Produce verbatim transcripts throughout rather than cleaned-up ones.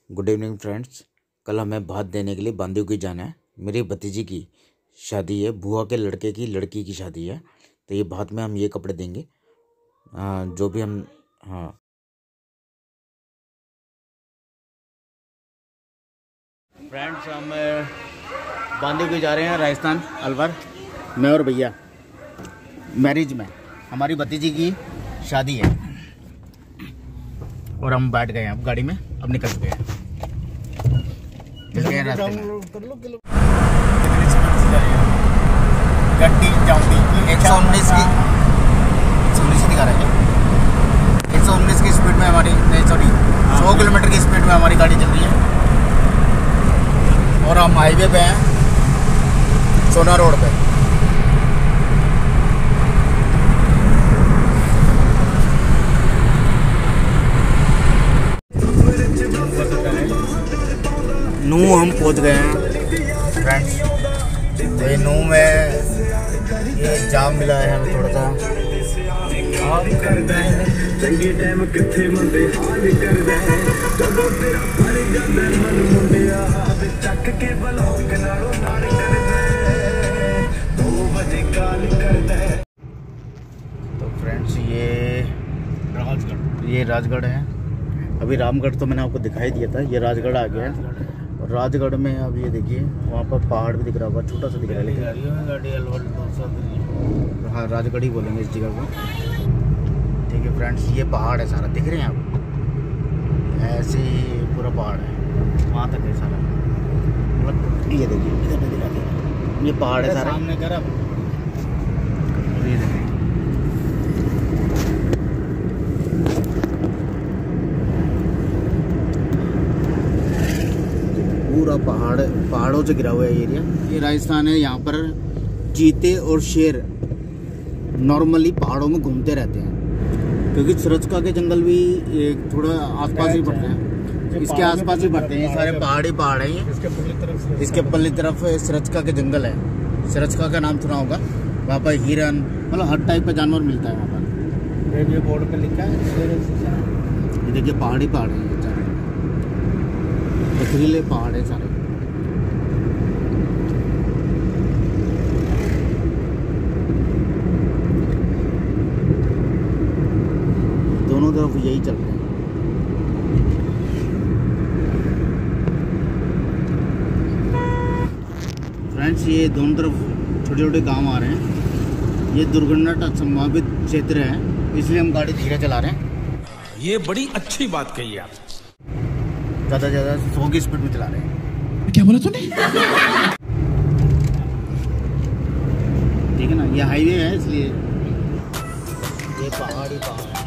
Good evening friends. कल हमें भात देने के लिए बांदीकुई की जाना है। मेरी भतीजी की शादी है, बुआ के लड़के की लड़की की शादी है। तो ये भात में हम ये कपड़े देंगे आ, जो भी हम हाँ फ्रेंड्स, हम बांदीकुई जा रहे हैं राजस्थान अलवर। मैं और भैया मैरिज में हमारी भतीजी की शादी है और हम बैठ गए हैं अब गाड़ी में, अब निकल गए हैं। गड्डी जाऊंगी एक सौ उन्नीस की उन्नीस दिखा रहा है। एक सौ उन्नीस की स्पीड में हमारी नहीं सॉरी सौ किलोमीटर की स्पीड में हमारी गाड़ी चल रही है और हम हाईवे पे हैं, सोना रोड पे। नू हम पहुंच गए हैं फ्रेंड्स। तो ये नू में ये जाम मिला है हमें थोड़ा सा। तो फ्रेंड्स ये राजगढ़ ये राजगढ़ है। अभी रामगढ़ तो मैंने आपको दिखाई दिया था, ये राजगढ़ आ गया है। और राजगढ़ में अब ये देखिए वहाँ पर पहाड़ भी दिख रहा होगा, छोटा सा दिख रहा है लेकिन हाँ राजगढ़ ही बोलेंगे इस जगह को। ठीक है फ्रेंड्स, ये पहाड़ है सारा, दिख रहे हैं आप, ऐसे ही पूरा पहाड़ है वहाँ तक है सारा। मतलब ये देखिए इधर दिख रहा है, ये पहाड़ है सारा सामने कर। ये देखिए पूरा पहाड़, पहाड़ों से घिरा हुआ है एरिया। ये राजस्थान है, यहाँ पर चीते और शेर नॉर्मली पहाड़ों में घूमते रहते हैं क्योंकि सरचका के जंगल भी एक थोड़ा आसपास ही पड़ते हैं, इसके आसपास ही पड़ते हैं। ये सारे पहाड़ी पहाड़ हैं। ये इसके पल्ली तरफ सरचका के जंगल है, सरचका का नाम सुना होगा। वहाँ पर हिरन मतलब हर टाइप का जानवर मिलता है वहाँ पर। ये बोर्ड पे लिखा है, ये देखिए पहाड़ी पहाड़ है, पथरीले पहाड़ है सारे। दोनों तरफ यही चल रहे हैं। फ्रेंड्स, ये दोनों तरफ छोटे छोटे गांव आ रहे हैं। ये दुर्घटना संभावित क्षेत्र है, इसलिए हम गाड़ी धीरे चला रहे हैं। ये बड़ी अच्छी बात कही आप। ज़्यादा ज़्यादा सौ की स्पीड में चला रहे हैं। क्या बोला तूने? ठीक है ना, ये हाईवे है इसलिए ये पहाड़ी पहाड़ है।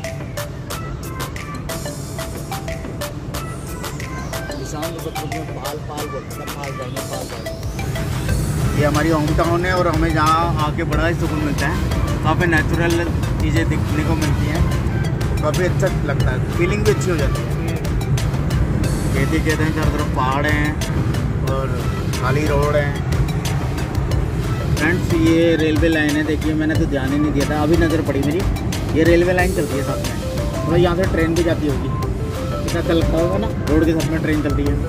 किसान लोग पाल पाल बोलते हैं, पाल जाएंगे पाल जाएंगे। ये हमारी होम टाउन है और हमें यहाँ आके बड़ा ही सुकून मिलता है। काफ़ी नेचुरल चीज़ें दिखने को मिलती हैं, काफ़ी अच्छा लगता है, फीलिंग भी अच्छी हो जाती है। खेती कहते हैं, चारों तरफ पहाड़ हैं और खाली रोड है। फ्रेंड्स, ये रेलवे लाइन है, देखिए मैंने तो ध्यान ही नहीं दिया था, अभी नज़र पड़ी मेरी। ये रेलवे लाइन चलती है साथ में, मतलब यहाँ से ट्रेन भी जाती होगी, इतना चलता होगा ना, रोड के साथ में ट्रेन चल रही है।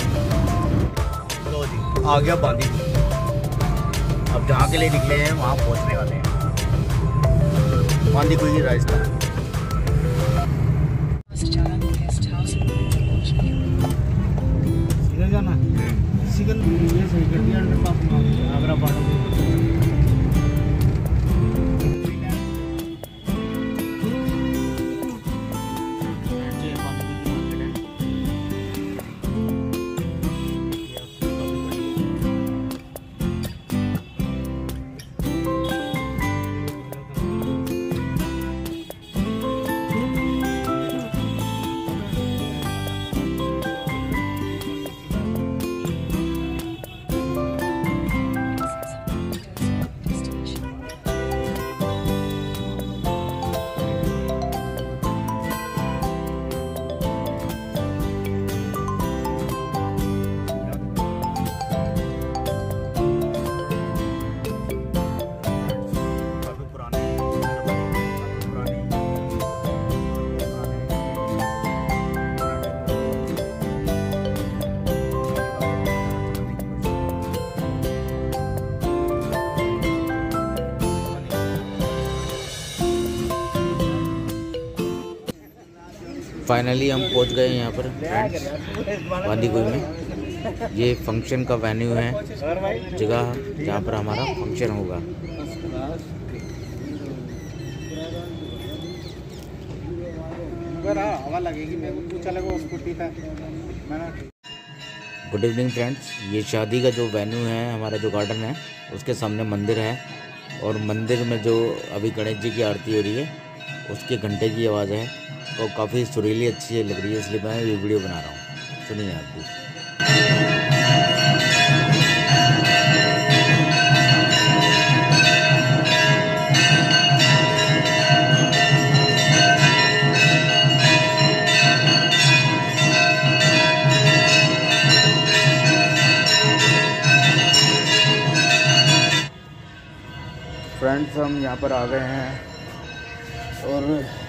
लो जी, आ गया बांदीकुई। अब जहाँ के लिए निकले हैं वहाँ पहुँचने वाले हैं, बांदीकुई राजस्थान। जाना सिगल ये सही कर दिया अंडरपास में आगरा पाटो। फाइनली हम पहुंच गए यहाँ पर फ्रेंड्स बांदीकुई में। ये फंक्शन का वेन्यू है, जगह जहाँ पर हमारा फंक्शन होगा। हवा लगेगी मेरे को, तू चलेगा उस स्कूटी पे। गुड इवनिंग फ्रेंड्स, ये शादी का जो वेन्यू है, हमारा जो गार्डन है उसके सामने मंदिर है, और मंदिर में जो अभी गणेश जी की आरती हो रही है उसके घंटे की आवाज़ है, और काफ़ी सुरीली अच्छी लग रही है, इसलिए मैं ये वीडियो बना रहा हूँ। सुनिए आप भी। फ्रेंड्स हम यहाँ पर आ गए हैं, और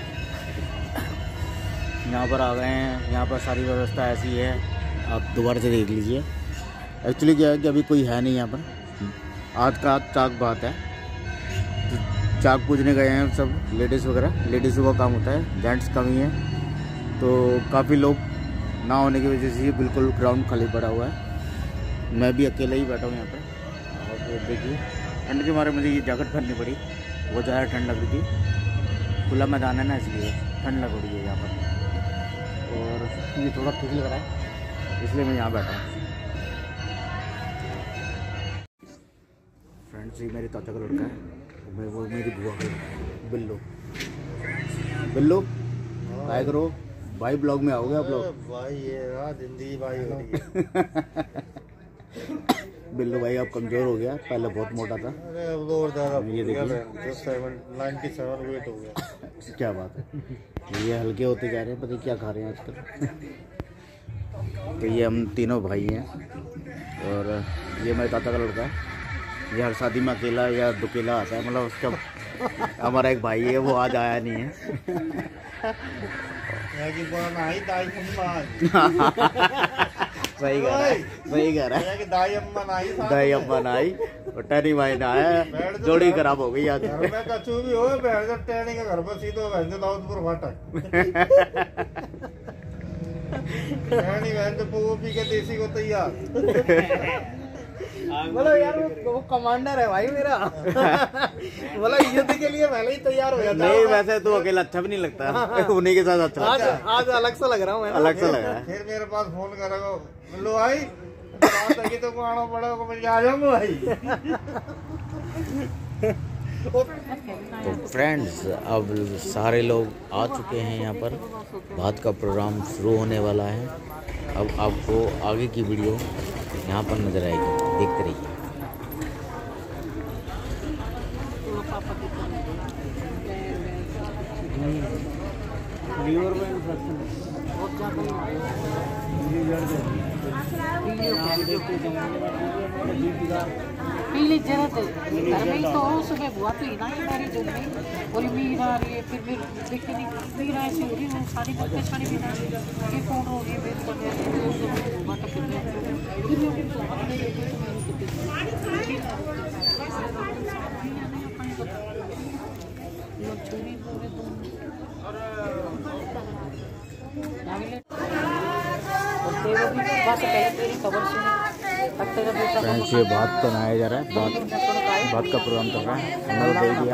यहाँ पर आ गए हैं। यहाँ पर सारी व्यवस्था ऐसी है, आप दोबारा से देख लीजिए। एक्चुअली क्या है कि अभी कोई है नहीं यहाँ पर, आज का चाक बात है, तो चाक पूजने गए हैं सब लेडीज़ वगैरह। लेडीज़ों का काम होता है, जेंट्स कम ही है, तो काफ़ी लोग ना होने की वजह से बिल्कुल ग्राउंड खाली पड़ा हुआ है। मैं भी अकेले ही बैठा हूँ यहाँ पर, और देखिए ठंड के मारे मुझे ये जैकेट पहननी पड़ी, बहुत ज़्यादा ठंड लग रही थी। खुला मैदान है ना, इसलिए ठंड लग रही है यहाँ पर, और ये थोड़ा ठीक लग रहा है, इसलिए मैं यहाँ बैठा हूँ। फ्रेंड्स, ये मेरे चाचा का लड़का है, मैं वो मेरी बुआ का लड़का है, बिल्लो। बिल्लो काय करो भाई, ब्लॉग में आओगे आप लोग? भाई ये जिंदगी भाई हो रही है। बिल्लू भाई अब कमज़ोर हो गया, पहले बहुत मोटा था। अरे अब तो और ज़्यादा, ये देखिए नाइन्टी सेवन वेट हो गया। क्या बात है, ये हल्के होते जा रहे हैं, पता नहीं क्या खा रहे हैं आजकल। तो ये हम तीनों भाई हैं, और ये मेरे चाचा का लड़का है। ये हर शादी में अकेला या दुकेला आता है, मतलब उसका हमारा एक भाई है, वो आज आया नहीं है। सही कह रहा है, सही कह रहा है। दाई अम्मा नाई दाई अम्मा नाई और टैनी भाई ना आया, जोड़ी खराब हो गई आज। घर में कछु भी हो, बैठ जा टैनी के घर पर सीधो बहन दाऊदपुर फाटक। टैनी बहन से वो पी के देसी को तैयार। बोलो यार, वो, वो कमांडर है भाई मेरा। बोलो युद्ध के लिए पहले ही तैयार हो जाता है। नहीं, वैसे तो अकेला अच्छा भी नहीं लगता, उन्हीं के साथ अच्छा आज, आज अलग सा लग रहा हूँ, अलग सा लग रहा है। फिर मेरे पास फोन करेगा, बोलो भाई बात है तो आना पड़ेगा, मैं आ जाऊंगा भाई। तो फ्रेंड्स, अब सारे लोग आ चुके हैं यहाँ पर, बात का प्रोग्राम शुरू होने वाला है। अब आपको आगे की वीडियो यहाँ पर नजर आएगी, देखते रहिए। पीली जरूरत घर में ही तो हो, सुबह बुआ पीना ही मेरी जो नहीं बोली मीर आ रही है, फिर फिर देखते नहीं मीर ऐसी हो रही है, वो साड़ी बनते साड़ी भी ना ये फोन हो रही है मेरे को, फ्रेंड्स, ये बात बनाया जा रहा है, बात बात का प्रोग्राम चल रहा है, हमने तो दे दिया।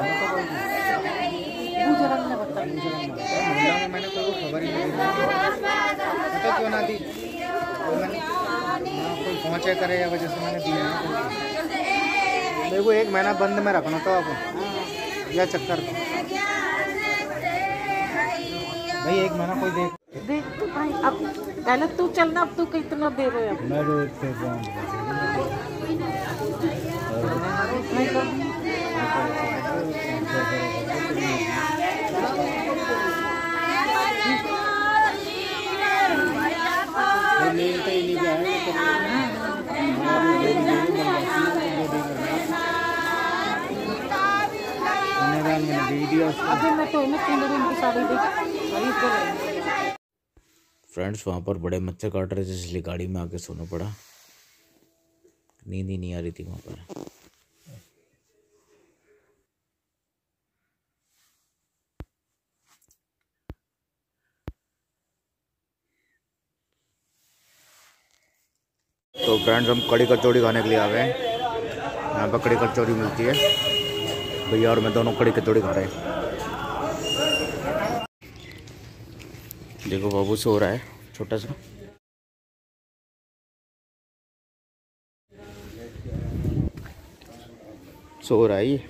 मैंने कोई खबर ही नहीं दी, क्यों ना दी, कोई पहुँचे करे या वजह से मैंने दी। देखो एक महीना बंद में रखना था आप, यह चक्कर भाई, एक महीना कोई देख देख तो भाई, अब पहले तू चलना, अब तू कितना दे रहे हो? मैं रोकते फ्रेंड्स, वहाँ पर बड़े मच्छर काट रहे थे, इसलिए गाड़ी में आके सोना पड़ा, नींद ही नहीं आ रही थी वहाँ पर। तो फ्रेंड्स हम कड़ी कचौड़ी खाने के लिए आ गए हैं। यहाँ पर कड़ी कचौड़ी मिलती है। भैया और मैं दोनों कड़ी कचौड़ी खा रहे हैं। देखो बाबू सो रहा है छोटा सा। सो रहा है ये।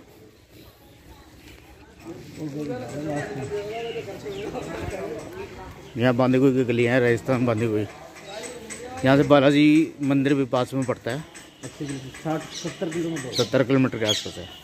यहाँ बांदी कुई की गली है, राजस्थान बांदी कुई। यहाँ से बालाजी मंदिर भी पास में पड़ता है। साठ सत्तर किलोमीटर सत्तर किलोमीटर के आसपास है।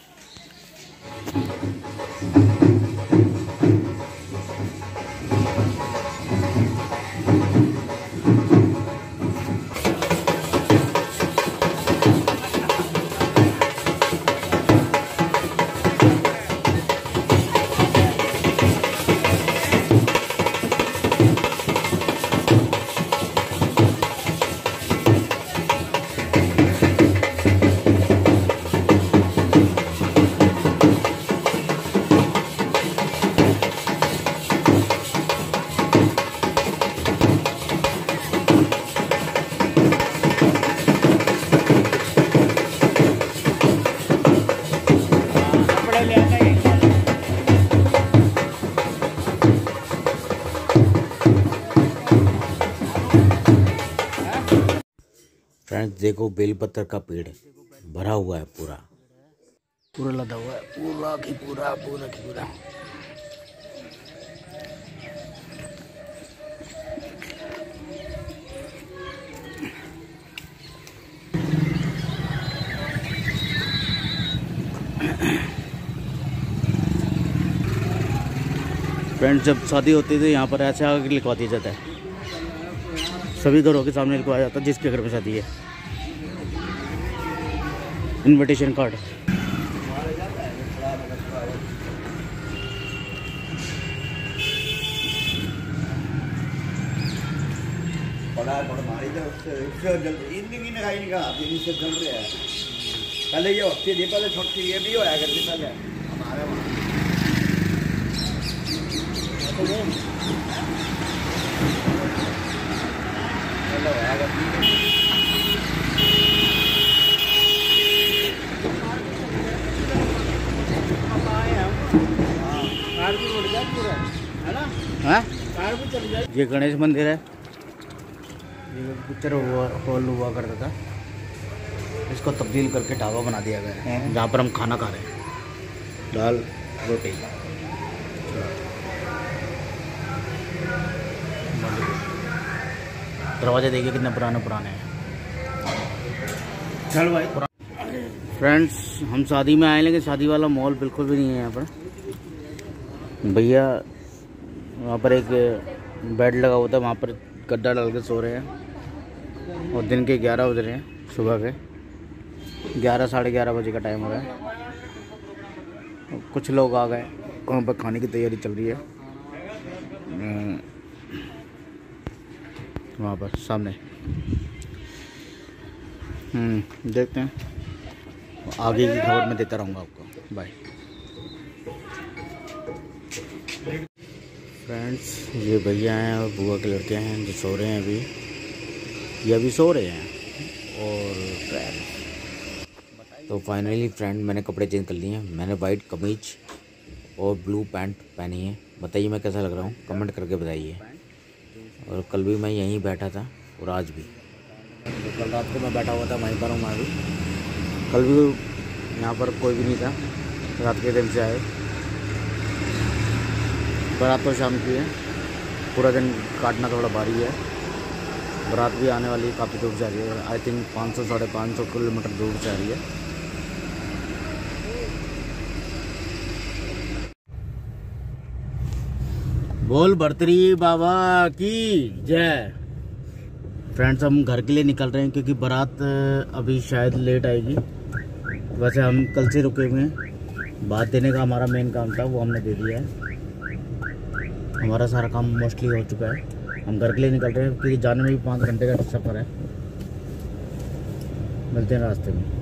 फ्रेंड्स देखो बेलपत्र का पेड़ भरा हुआ है, पूरा पूरा लदा हुआ है, पूरा की पूरा पूरा की पूरा। फ्रेंड्स जब शादी होती थी यहाँ पर ऐसे आगे लिखवा दिया जाता है। सभी घरों के सामने लिखवाया जाता है जिसके घर में शादी है। Invitation card. पहले ये होती थी, पहले छोटी ये भी होया करती पहले हमारे हाँ? ये गणेश मंदिर है। ये पिक्चर हॉल हुआ करता था, इसको तब्दील करके ढाबा बना दिया गया है जहाँ पर हम खाना खा रहे हैं, दाल रोटी। दरवाजे देखिए कितने पुराने पुराने हैं। चल भाई। फ्रेंड्स हम शादी में आए लेकिन शादी वाला माहौल बिल्कुल भी नहीं है यहाँ पर। भैया वहाँ पर एक बेड लगा हुआ था, वहाँ पर गद्दा डाल के सो रहे हैं। और दिन के ग्यारह बज रहे हैं, सुबह के ग्यारह साढ़े ग्यारह बजे का टाइम हो रहा है। कुछ लोग आ गए, वहाँ पर खाने की तैयारी चल रही है वहाँ पर सामने। हम्म देखते हैं, आगे की खबर मैं देता रहूँगा आपको। Bye friends. ये भैया हैं और बुआ के लड़के हैं जो सो रहे हैं अभी। ये अभी सो रहे हैं। और तो फाइनली फ्रेंड मैंने कपड़े चेंज कर लिए हैं। मैंने वाइट कमीज और ब्लू पैंट पहनी है। बताइए मैं कैसा लग रहा हूँ, कमेंट करके बताइए। और कल भी मैं यहीं बैठा था और आज भी। तो कल रात को मैं बैठा हुआ था वहीं पर हूँ मैं भी। कल भी यहाँ पर कोई भी नहीं था, रात के दिन से आए। बारात तो शाम की है, पूरा दिन काटना थोड़ा भारी है। बारात भी आने वाली है, काफ़ी दूर से आ रही है। आई थिंक पाँच सौ साढ़े पाँच सौ किलोमीटर दूर से आ रही है। बोल भरतरी बाबा की जय। फ्रेंड्स हम घर के लिए निकल रहे हैं क्योंकि बारात अभी शायद लेट आएगी। वैसे हम कल से रुके हुए हैं, बात देने का हमारा मेन काम था, वो हमने दे दिया है। हमारा सारा काम मोस्टली हो चुका है। हम घर के लिए निकल रहे हैं क्योंकि जाने में भी पाँच घंटे का सफ़र है। मिलते हैं रास्ते में।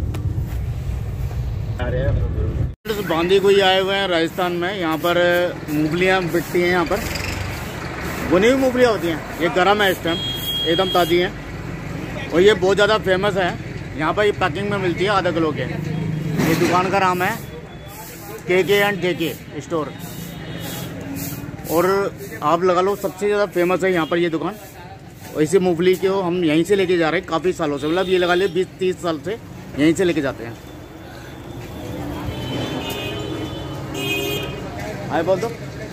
बांदी कोई आए हुए हैं राजस्थान में। यहाँ पर मूंगफलियाँ बिकती हैं। यहाँ पर बुनी हुई मूंगफलियाँ होती हैं। ये गर्म है इस टाइम, एकदम ताज़ी हैं। और ये बहुत ज़्यादा फेमस है यहाँ पर, ये पैकिंग में मिलती है आधा किलो के। ये दुकान का नाम है के के एंड जे के स्टोर, और आप लगा लो सबसे ज़्यादा फेमस है यहाँ पर ये दुकान। और इसी मूंगफली को हम यहीं से लेके जा रहे हैं काफ़ी सालों से, मतलब ये लगा ले बीस तीस साल से यहीं से लेके जाते हैं। आए बोल दो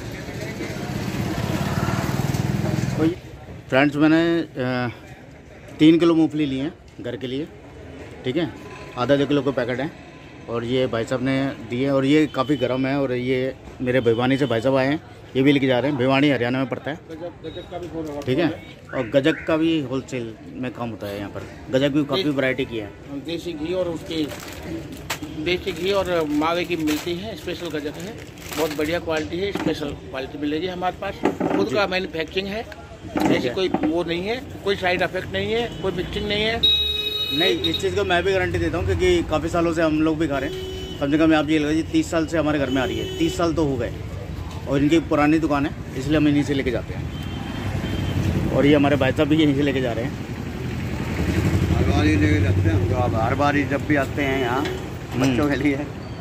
फ्रेंड्स, मैंने तीन किलो मूंगफली लिए हैं घर के लिए, ठीक है, आधा दो किलो के पैकेट हैं, और ये भाई साहब ने दिए, और ये काफ़ी गर्म है। और ये मेरे भिवानी से भाई साहब आए हैं, ये भी लेके जा रहे हैं। भिवानी हरियाणा में पड़ता है, ठीक है, और गजक का भी होलसेल में काम होता है यहाँ पर। गजक भी काफ़ी वैरायटी की है, देसी घी और उसके देसी घी और मावे की मिलती है, स्पेशल गजक है, बहुत बढ़िया क्वालिटी है, स्पेशल क्वालिटी मिलेगी हमारे पास। खुद का मैन्युफैक्चरिंग है, ऐसी कोई वो नहीं है, कोई साइड इफेक्ट नहीं है, कोई मिक्सिंग नहीं है। नहीं, इस चीज़ को मैं भी गारंटी देता हूँ, क्योंकि काफ़ी सालों से हम लोग भी खा रहे हैं। कम से कम आप ये लगा जी तीस साल से हमारे घर में आ रही है, तीस साल तो हो गए, और इनकी पुरानी दुकान है, इसलिए हम इन्हीं से लेके जाते हैं। और ये हमारे भाई साहब भी यहीं से लेके जा रहे हैं, हर बार ही लेके जाते हैं। तो आप हर बार ही जब भी आते हैं यहाँ बच्चों के लिए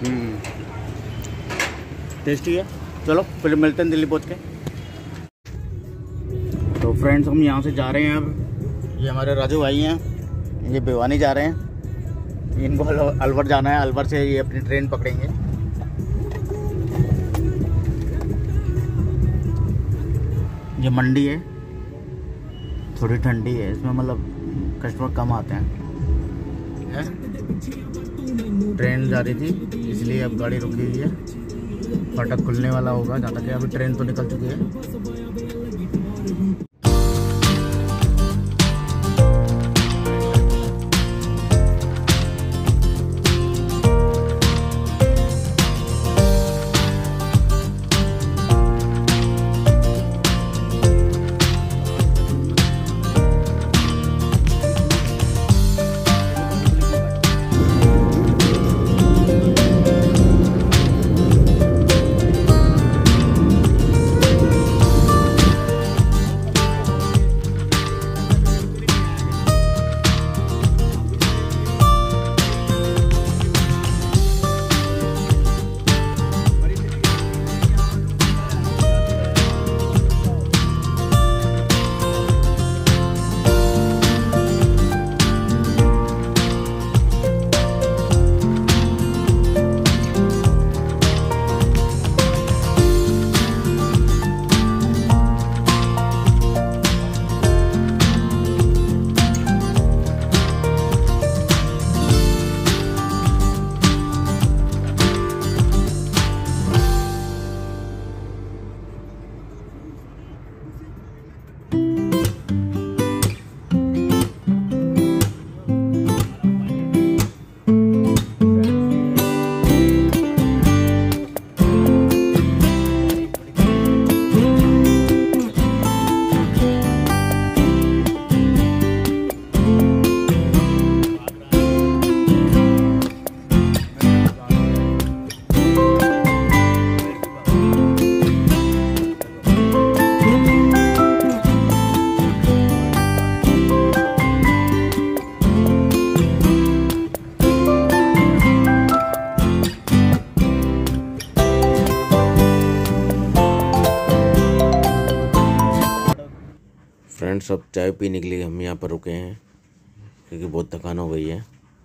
टेस्टी है। चलो फिर मिलते हैं दिल्ली पहुँच के। तो फ्रेंड्स, हम यहाँ से जा रहे हैं अब। ये हमारे राजू भाई हैं, ये भिवानी जा रहे हैं, इनको अलवर जाना है, अलवर से ये अपनी ट्रेन पकड़ेंगे। ये मंडी है, थोड़ी ठंडी है, इसमें मतलब कस्टमर कम आते हैं, है? ट्रेन जा रही थी इसलिए अब गाड़ी रुकी हुई है, फाटक खुलने वाला होगा जहाँ तक है, अभी ट्रेन तो निकल चुकी है। फ्रेंड्स, अब चाय पीने के लिए हम यहाँ पर रुके हैं क्योंकि बहुत थकान हो गई है।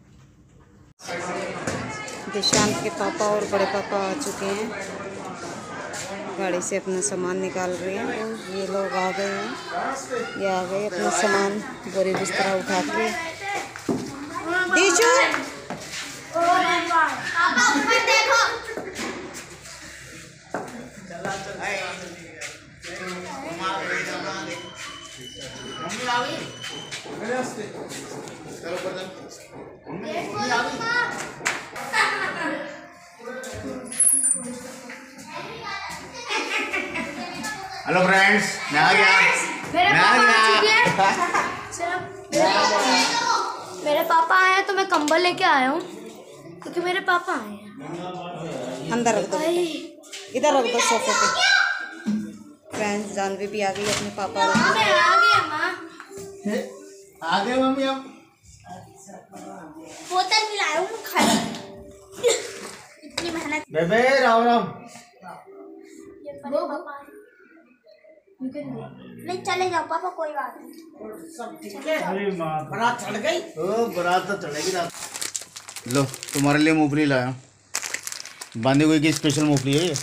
दिशांत के पापा और बड़े पापा आ चुके हैं, गाड़ी से अपना सामान निकाल रहे हैं। तो ये लोग आ गए हैं, ये आ गए अपना सामान बोरी बिस्तरा उठा के। दीशु हेलो फ्रेंड्स, मैं आ गया, मेरे मैं आ पापा आ गया। चुके हैं। सिर्फ मेरे पापा मेरे पापा आए हैं तो मैं कंबल लेके आया हूँ क्योंकि मेरे पापा आए हैं। अंदर रख दो, इधर रख दो सोफे पे। फ्रेंड्स, जानवी भी आ गई अपने पापा मैं आ गया माँ। आ गए मम्मी, अब बोतल भी लाया हूँ खाली, इतनी मेहनत। बेबे राम राम। ये वो पापा नहीं, चले जाओ पापा, कोई बात नहीं। अरे माँ, बारात चढ़ गई। ओ बारात तो चढ़ेगी रात। लो तुम्हारे लिए मूंगफली लाया, बांधी हुई की स्पेशल मूंगफली है ये।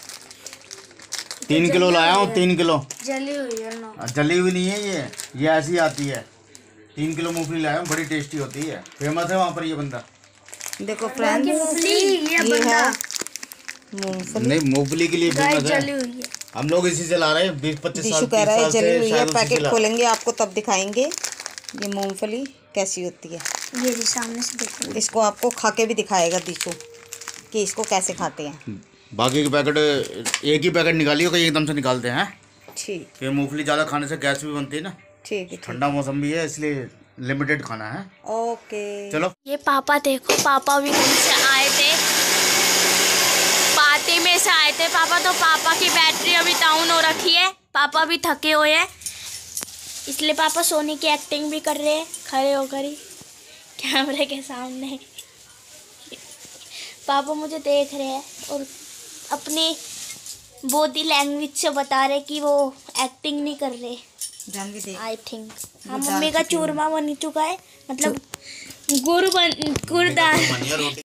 तीन किलो लाया हूँ, तीन किलो। जली हुई है ना? जली हुई नहीं है ये, ये ऐसी आती है। तीन किलो मूंगफली लाया हूँ, बड़ी टेस्टी होती है, फेमस है वहाँ पर ये बंदा। देखो फ्रेंड्स, ये ये बंदा है मूंगफली। नहीं, मूंगफली के लिए फेमस जली है। हुई है। हम लोग इसी से ला रहे हैं, बीस पच्चीस साल दिशु कह रहा है तीस साल जली से हुई है। शायद उसी से पैकेट ला- खोलेंगे आपको तब दिखाएंगे ये मूंगफली कैसी होती है। ये भी सामने से देखो। इसको आपको खा के भी दिखाएगा दिशु कि इसको कैसे खाते हैं। बाकी के पैकेट एक ही पैकेट निकालिए, कहीं एकदम से निकालते हैं। ठीक ये मूंगफली ज़्यादा खाने से गैस भी बनती है ना, ठीक है, ठीक। ठंडा मौसम भी है, इसलिए लिमिटेड खाना है। ओके चलो। ये पापा देखो, पापा भी कहीं से आए थे, पार्टी में से आए थे पापा। तो पापा की बैटरी अभी डाउन हो रखी है, पापा भी थके हुए हैं, इसलिए पापा सोने की एक्टिंग भी कर रहे हैं खड़े होकर ही कैमरे के सामने। पापा मुझे देख रहे हैं और अपनी बॉडी लैंग्वेज से बता रहे कि वो एक्टिंग नहीं कर रहे। जान भी दे। आई थिंक हाँ, मम्मी का चूरमा बन चुका है, मतलब गुड़ बन गुड़ दाल।